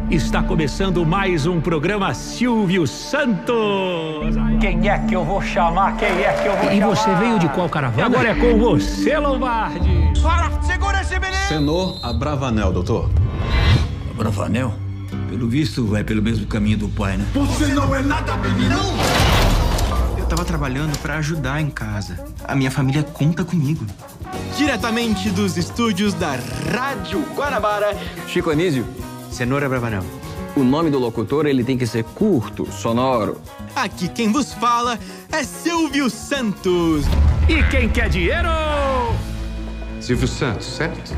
Está começando mais um programa Silvio Santos. Quem é que eu vou chamar? E você veio de qual caravana? Agora é com você, Lombardi. Fala, segura esse menino! Senhor Abravanel, doutor. Abravanel? Pelo visto, vai pelo mesmo caminho do pai, né? Você não é nada, meninão! Eu tava trabalhando pra ajudar em casa. A minha família conta comigo. Diretamente dos estúdios da Rádio Guanabara, Chico Anísio, Cenoura Abravanel. O nome do locutor, ele tem que ser curto, sonoro. aqui quem vos fala é Silvio Santos. E quem quer dinheiro? Silvio Santos, certo?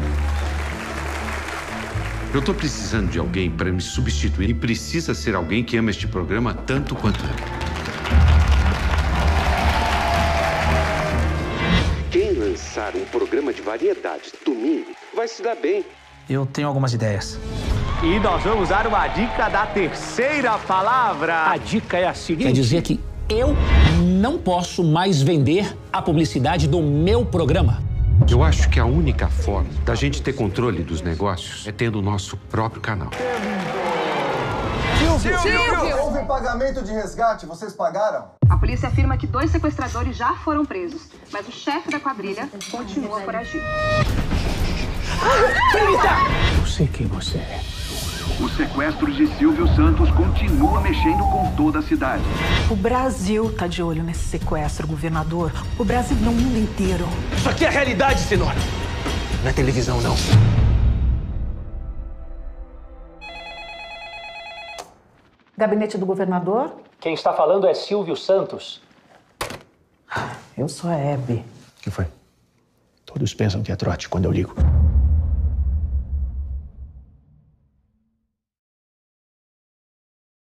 Eu tô precisando de alguém para me substituir e precisa ser alguém que ama este programa tanto quanto eu. Quem lançar um programa de variedades domingo vai se dar bem. Eu tenho algumas ideias. E nós vamos dar uma dica da terceira palavra. A dica é a seguinte. Quer dizer que eu não posso mais vender a publicidade do meu programa. Eu acho que a única forma da gente ter controle dos negócios é tendo o nosso próprio canal. Silvio! Houve pagamento de resgate, vocês pagaram? A polícia afirma que 2 sequestradores já foram presos, mas o chefe da quadrilha continua foragido. Eu sei quem você é. O sequestro de Silvio Santos continua mexendo com toda a cidade. O Brasil tá de olho nesse sequestro, governador. O Brasil não, o mundo inteiro. Isso aqui é a realidade, senhora. Não é televisão, não. Gabinete do governador? Quem está falando é Silvio Santos. Eu sou a Hebe. O que foi? Todos pensam que é trote quando eu ligo.